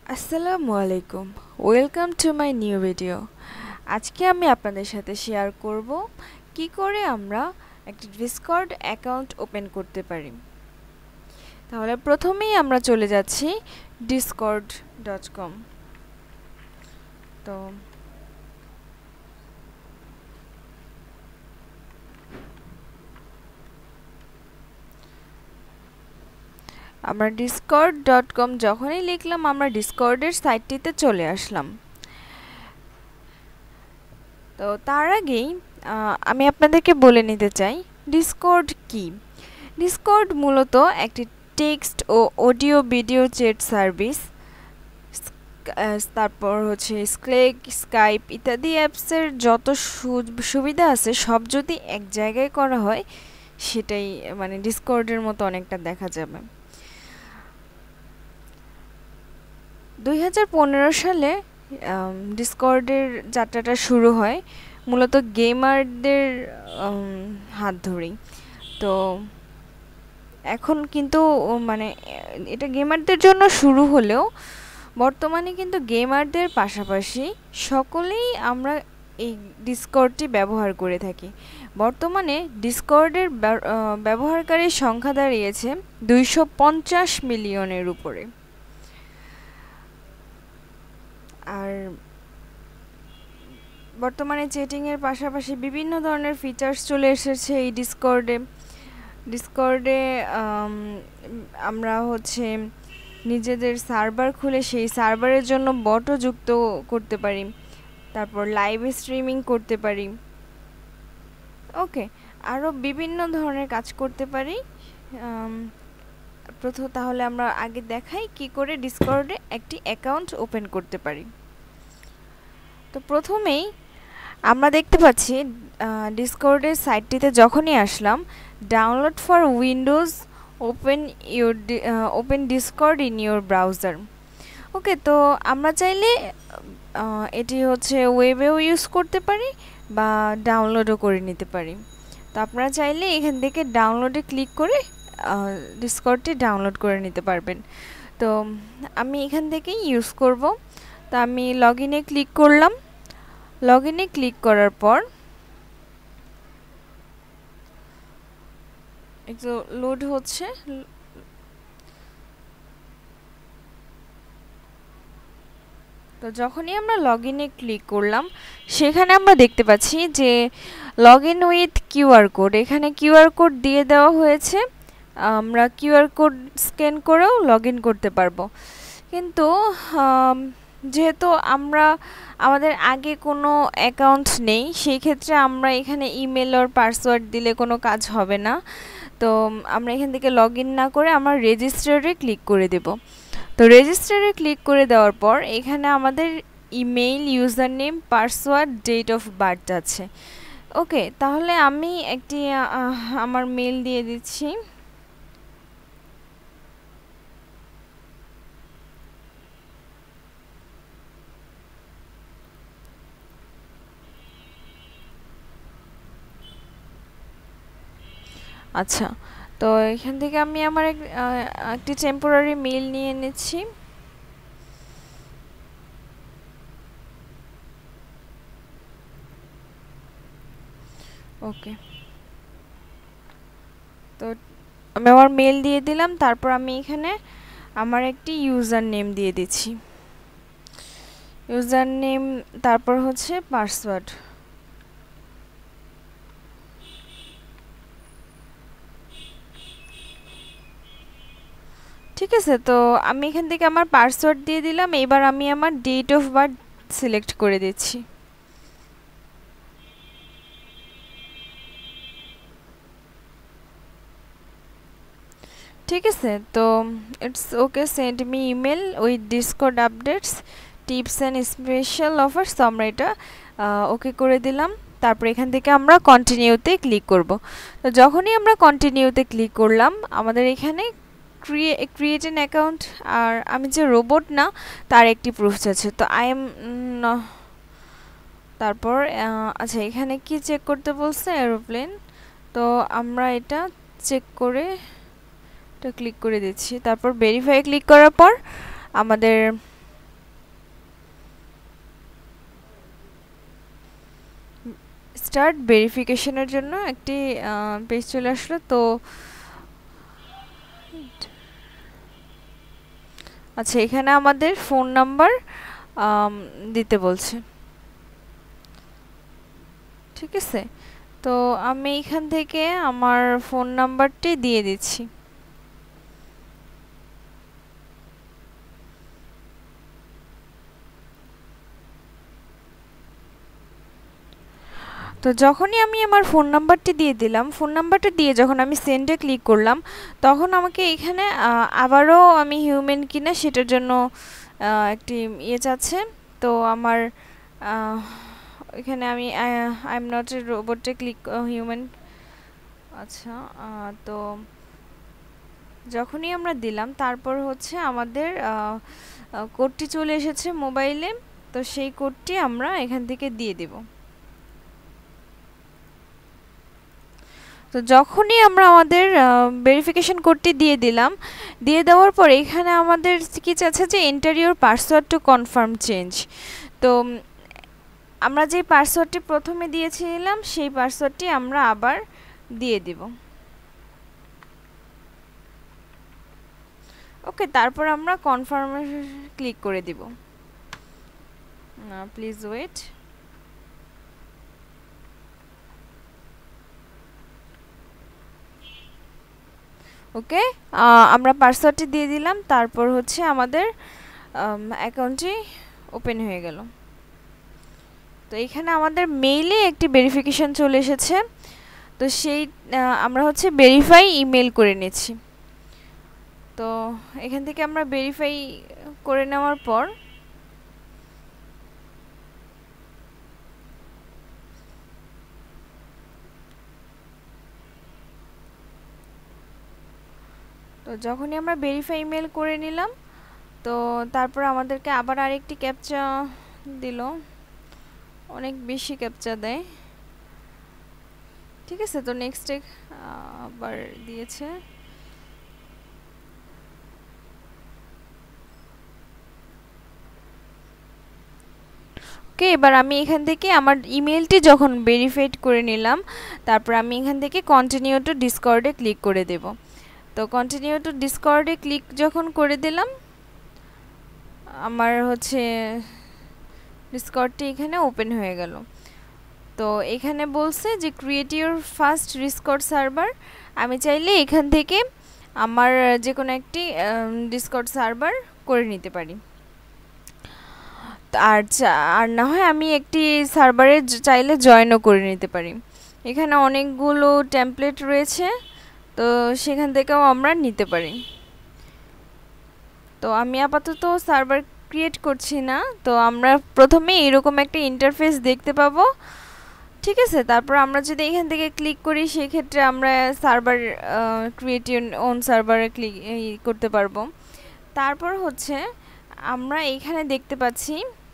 আসসালামু আলাইকুম, welcome to my new video. আজকে আমি আপনাদের সাথে শেয়ার করব কি করে আমরা একটি ডিসকর্ড অ্যাকাউন্ট ওপেন করতে পারি। তাহলে প্রথমেই আমরা চলে যাচ্ছি discord.com। তো আমরা discord.com যখনই লিখলাম আমরা ডিসকর্ডের সাইটটিতে চলে আসলাম। তো তার আগেই আমি আপনাদেরকে বলে নিতে চাই ডিসকর্ড কি। ডিসকর্ড মূলত একটি টেক্সট ও অডিও ভিডিও চ্যাট সার্ভিস। তারপর হচ্ছে স্লেক, স্কাইপ ইত্যাদি অ্যাপসের যত সুবিধা আছে সব যদি এক জায়গায় করা হয় সেটাই মানে ডিসকর্ডের মতো অনেকটা দেখা যাবে। 2015 সালে ডিসকর্ডের যাত্রাটা শুরু হয় মূলত গেমারদের হাত ধরেই। তো এখন কিন্তু মানে এটা গেমারদের জন্য শুরু হলেও বর্তমানে কিন্তু গেমারদের পাশাপাশি সকলেই আমরা এই ডিসকর্ডটি ব্যবহার করে থাকি। বর্তমানে ডিসকর্ডের ব্যবহারকারীর সংখ্যা দাঁড়িয়েছে 250 মিলিয়নের উপরে। আর বর্তমানে চ্যাটিংয়ের পাশাপাশি বিভিন্ন ধরনের ফিচার্স চলে এসেছে এই ডিসকর্ডে আমরা হচ্ছে নিজেদের সার্ভার খুলে সেই সার্ভারের জন্য বটও যুক্ত করতে পারি, তারপর লাইভ স্ট্রিমিং করতে পারি, ওকে, আরও বিভিন্ন ধরনের কাজ করতে পারি। তাহলে আমরা আগে দেখাই কি করে ডিসকর্ডে একটি অ্যাকাউন্ট ওপেন করতে পারি। তো প্রথমেই আমরা দেখতে পাচ্ছি ডিসকর্ডের সাইটটিতে যখনই আসলাম, download for Windows open Discord in your browser. Okay, তো আমরা চাইলে এটি হচ্ছে ওয়েবেও ইউজ করতে পারি বা ডাউনলোডও করে নিতে পারি। তো আপনারা চাইলে এখান থেকে ডাউনলোডে ক্লিক করে ডিসকর্ডটি ডাউনলোড করে নিতে পারবেন। তো আমি এখান থেকেই ইউজ করব। তো আমি লগ ইনে ক্লিক করলাম। লগ ইনে ক্লিক করার পর একটু লোড হচ্ছে। তো যখনই আমরা লগ ইনে ক্লিক করলাম সেখানে আমরা দেখতে পাচ্ছি যে log in with QR code, এখানে কিউআর কোড দিয়ে দেওয়া হয়েছে। আমরা কিউআর কোড স্ক্যান করেও লগ ইন করতে পারবো। কিন্তু যেহেতু আমাদের আগে কোনো অ্যাকাউন্ট নেই, সেই ক্ষেত্রে আমরা এখানে ইমেল আর পাসওয়ার্ড দিলে কোনো কাজ হবে না। তো আমরা এখান থেকে লগ ইন না করে আমরা রেজিস্টারে ক্লিক করে দেব। তো রেজিস্টারে ক্লিক করে দেওয়ার পর এখানে আমাদের email, username, password, date of birth আছে। ওকে, তাহলে আমি একটি আমার মেল দিয়ে দিচ্ছি। আচ্ছা, তো এখান থেকে আমি আমার একটি টেম্পোরারি মেল নিয়ে নিচ্ছি। ওকে, তো আমি আমার মেল দিয়ে দিলাম। তারপর আমি এখানে আমার একটি ইউজার নেম দিয়ে দিচ্ছি, ইউজার নেম, তারপর হচ্ছে পাসওয়ার্ড। ঠিক আছে, তো আমি এখান থেকে আমার পাসওয়ার্ড দিয়ে দিলাম। এবার আমি আমার ডেট অফ বার্থ সিলেক্ট করে দিচ্ছি। ঠিক আছে, তো it's okay, send me email with Discord updates, tips and special offers. তো আমরা এটা ওকে করে দিলাম। তারপর এখান থেকে আমরা কন্টিনিউতে ক্লিক করব। তো যখনই আমরা কন্টিনিউতে ক্লিক করলাম আমাদের এখানে ক্রিয়েট অ্যান অ্যাকাউন্ট, আর আমি যে রোবট না তার একটি প্রুফ আছে। তো আই এম, তারপর আচ্ছা এখানে কি চেক করতে বলছে, এরোপ্লেন। তো আমরা এটা চেক করে এটা ক্লিক করে দিচ্ছি। তারপর ভেরিফাই ক্লিক করার পর আমাদের স্টার্ট ভেরিফিকেশনের জন্য একটি পেজ চলে আসলো। তো আচ্ছা, এখানে আমাদের ফোন নাম্বার দিতে বলছে, ঠিক আছে। তো আমি এখান থেকে আমার ফোন নাম্বারটি দিয়ে দিচ্ছি। তো যখনই আমি আমার ফোন নাম্বারটি দিয়ে দিলাম, ফোন নাম্বারটা দিয়ে যখন আমি সেন্ডে ক্লিক করলাম, তখন আমাকে এখানে আবারও আমি হিউম্যান কিনা সেটার জন্য একটি ইয়ে চাচ্ছে। তো আমার এখানে আমি আই এম নট এ রোবটে ক্লিক হিউম্যান। আচ্ছা, তো যখনই আমরা দিলাম, তারপর হচ্ছে আমাদের কোডটি চলে এসেছে মোবাইলে। তো সেই কোডটি আমরা এখান থেকে দিয়ে দেব। তো যখনই আমরা আমাদের ভেরিফিকেশন কোডটি দিয়ে দিলাম, দিয়ে দেওয়ার পর এখানে আমাদের কি চাচ্ছে যে enter your password to confirm change. তো আমরা যে পাসওয়ার্ডটি প্রথমে দিয়েছিলাম সেই পাসওয়ার্ডটি আমরা আবার দিয়ে দিব। ওকে, তারপর আমরা কনফার্মে ক্লিক করে দিব। Please wait. ওকে, আমরা পাসওয়ার্ডটি দিয়ে দিলাম, তারপর হচ্ছে আমাদের অ্যাকাউন্টটি ওপেন হয়ে গেল। তো এখানে আমাদের মেইলে একটি ভেরিফিকেশন চলে এসেছে। তো সেই আমরা হচ্ছে ভেরিফাই ইমেল করে নিচ্ছি। তো এখান থেকে আমরা ভেরিফাই করে নেওয়ার পর তো যখনই আমরা ভেরিফাই ইমেল করে নিলাম, তো তারপর আমাদেরকে আবার আরেকটি ক্যাপচা দিল, অনেক বেশি ক্যাপচা দেয়, ঠিক আছে। তো নেক্সট আবার দিয়েছে। ওকে, এবার আমি এখান থেকে আমার ইমেলটি যখন ভেরিফাইড করে নিলাম, তারপর আমি এখান থেকে কন্টিনিউ টু ডিসকর্ডে ক্লিক করে দেব। তো কন্টিনিউ টু ডিসকর্ডে ক্লিক যখন করে দিলাম, আমার হচ্ছে ডিসকর্ডটি এখানে ওপেন হয়ে গেল। তো এখানে বলছে যে create your first Discord server. আমি চাইলে এখান থেকে আমার যে কোনো একটি ডিসকর্ড সার্ভার করে নিতে পারি। আর না হয় আমি একটি সার্ভারে চাইলে জয়েনও করে নিতে পারি। এখানে অনেকগুলো টেমপ্লেট রয়েছে, তো সেখান থেকেও আমরা নিতে পারি। তো আমি আপাতত সার্ভার ক্রিয়েট করছি না। তো আমরা প্রথমে এরকম একটা ইন্টারফেস দেখতে পাবো, ঠিক আছে। তারপর আমরা যদি এখান থেকে ক্লিক করি, সেক্ষেত্রে আমরা সার্ভার ক্রিয়েট ওন সার্ভারে ক্লিক করতে পারবো। তারপর হচ্ছে আমরা এখানে দেখতে পাচ্ছি,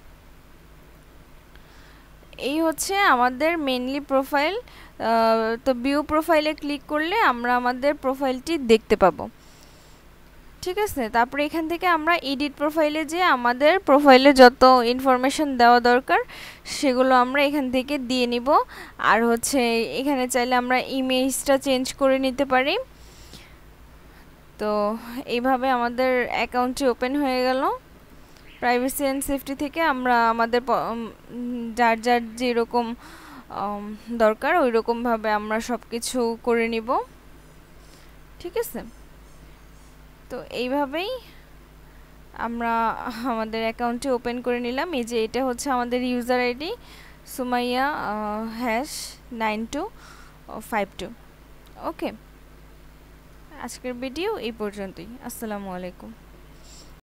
এই হচ্ছে আমাদের মেইনলি প্রোফাইল। তো ভিউ প্রোফাইলে ক্লিক করলে আমরা আমাদের প্রোফাইলটি দেখতে পাবো, ঠিক আছে। তারপরে এখান থেকে আমরা এডিট প্রোফাইলে যে আমাদের প্রোফাইলে যত ইনফরমেশন দেওয়া দরকার সেগুলো আমরা এখান থেকে দিয়ে নিব। আর হচ্ছে এখানে চাইলে আমরা ইমেজটা চেঞ্জ করে নিতে পারি। তো এইভাবে আমাদের অ্যাকাউন্টটি ওপেন হয়ে গেল। প্রাইভেসি অ্যান্ড সেফটি থেকে আমরা আমাদের যার যার যেরকম দরকার ওই রকমভাবে আমরা সব কিছু করে নিব, ঠিক আছে। তো এইভাবেই আমরা আমাদের অ্যাকাউন্টটি ওপেন করে নিলাম। এই যে এটা হচ্ছে আমাদের ইউজার আইডি সুমাইয়া #9252। ওকে, আজকের ভিডিও এই পর্যন্তই। আসসালামু আলাইকুম।